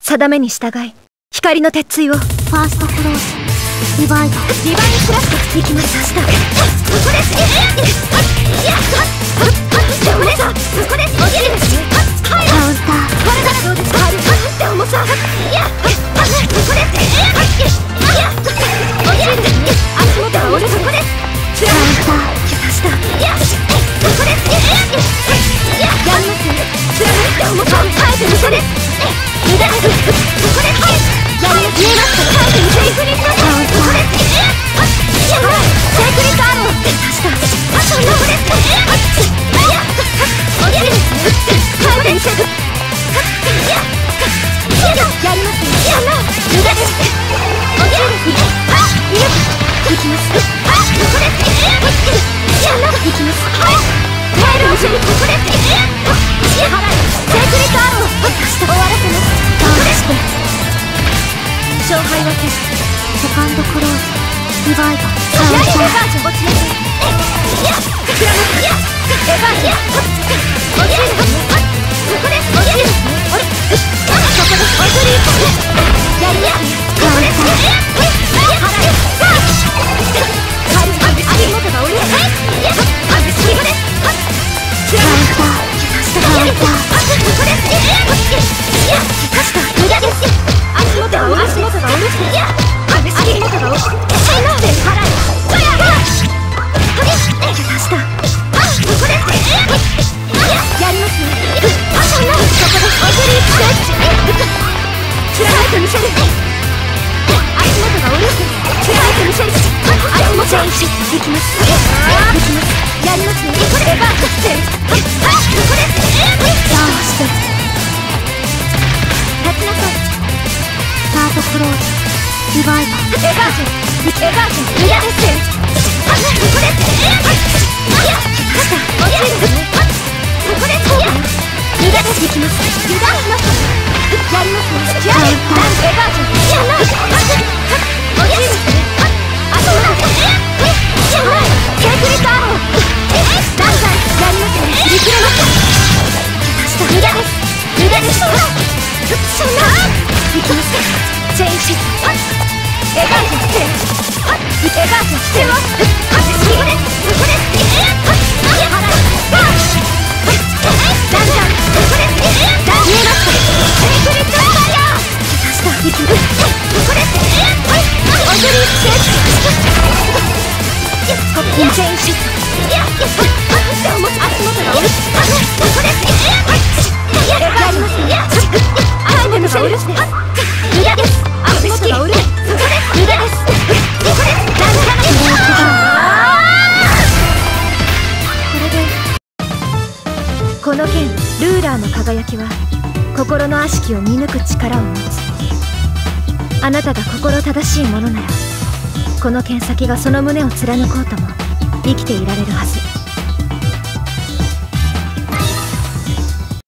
定めに従い、光の鉄槌を。 ファーストクローズリバイバーディバインクラッシュ。いきました。ここです。重さ。ここです。カウンター。これならどうですか。って重さ。ここです。足元は折れ。ここです。カウンター。来ました。ここです。やりますよ。貫いて重さを耐えてみせる。無駄です。ここです。やります。見えますか。耐えてみせる。ここです。ここです。シェイクリットアロー。出ました。ここです。落ちる。耐えてみせる。やりますよ。無駄です。落ちる。いきます。ここです。いきます。耐える。ここです。シェイクリットアロー。終わらせます。ここです。勝敗は決す。 セカンドクローズリバイバーカウンター。 エバージョン落ちなさい。エバージョン落ちる。ここです。落ちる。ここです。落ちる。やります。ここです。足元が折れない。ここです。 カウンター。カウンター。 ここです。無駄です。足元が折れて。足元が落ちて。 クローズリバイバーエバージョン無駄です。ここです。ここです。無駄です。いきます。油断します。やります。エバージョン落ちる。あ、そうなんです。ケークリットアロー。断罪やります。見切れます。無駄です。無駄です。そんな。いきます。チェインシスエバージョンしてエバージョンしてよ。ここです。ここです。ダンジャンここです。ダンジャンシェイクリットファイヤー。ここです。オズリーシェイクここにチェインシス足元が折れここです。エバージョン足元が折れて無駄です。足元が折れ無駄です。この剣ルーラーの輝きは心の悪しきを見抜く力を持つ。あなたが心正しいものならこの剣先がその胸を貫こうとも生きていられるはず。